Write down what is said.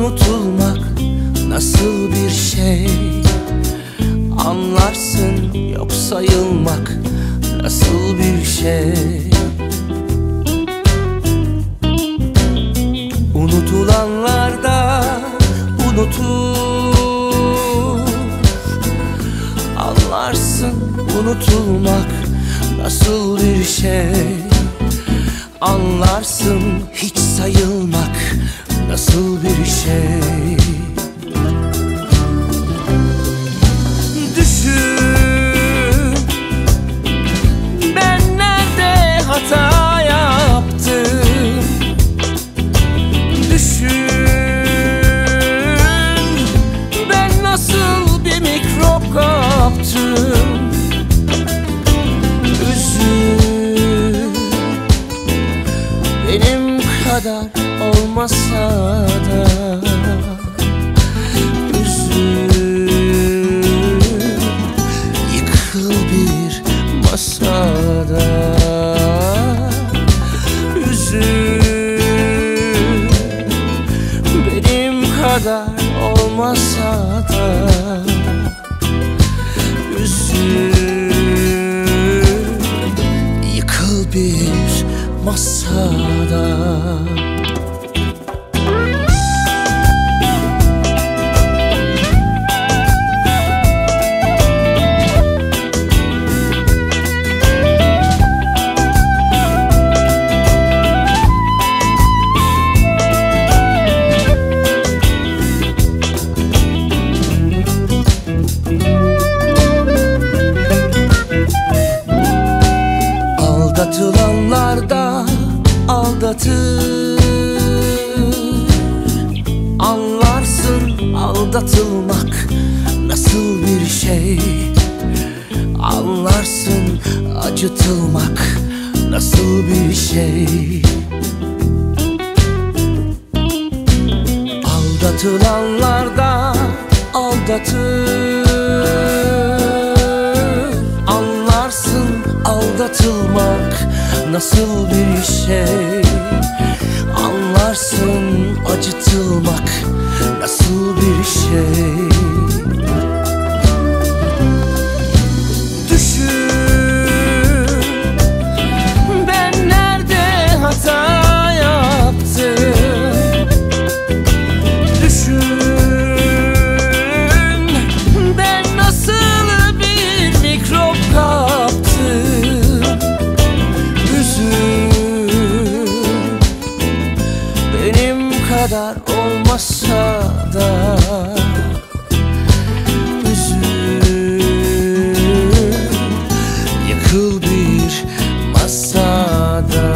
Unutulmak nasıl bir şey, anlarsın. Yok sayılmak nasıl bir şey. Unutulanlar da unutur, anlarsın. Unutulmak nasıl bir şey, anlarsın. Hiç sayılmak nasıl bir şey. Düşün, ben nerede hata yaptım. Düşün, ben nasıl bir mikrop kaptım. Üzül, benim kadar olmasa da. Üzül, yıkıl bir masada. Üzül, benim kadar olmasa da. Üzül, yıkıl bir masada. Aldatılanlar da aldatır, anlarsın. Aldatılmak nasıl bir şey, anlarsın. Acıtılmak nasıl bir şey. Aldatılanlar da aldatır, anlarsın. Aldatılmak nasıl bir şey, anlarsın. Acıtılmak nasıl bir şey. Düşün, ben nerede hata yaptım. Düşün, ben nasıl bir mikrop kaptım. Üzül, benim kadar olmasa da. Üzül, yıkıl bir masada.